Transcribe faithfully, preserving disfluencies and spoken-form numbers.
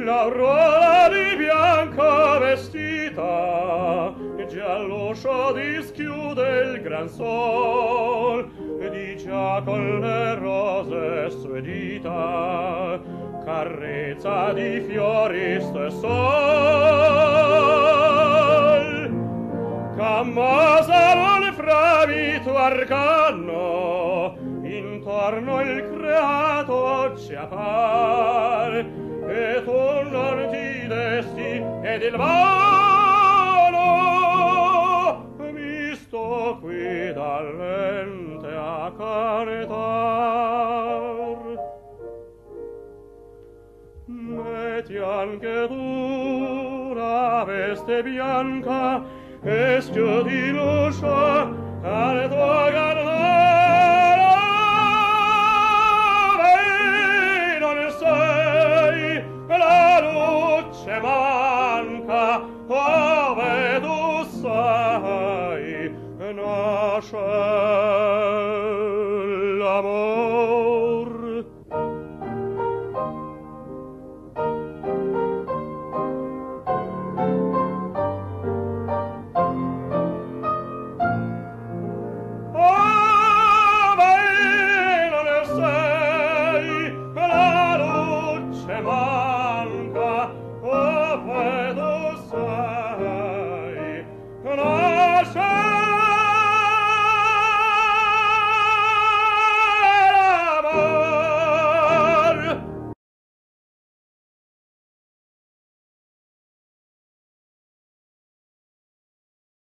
l'aurora di bianco vestita, già all'uscio dischiude il gran sol, di già con le rose sue dita carezza di fiori ste sol. Cammosa vuol fravito arcano, intorno il creato ci appar, e tu non ti desti ed il vano mi sto qui dall'ente a caretar. Metti anche tu la veste bianca e schiudi l'uscio al tuo guardare. Non sei la luce manca, ove tu sei nasce l'amore.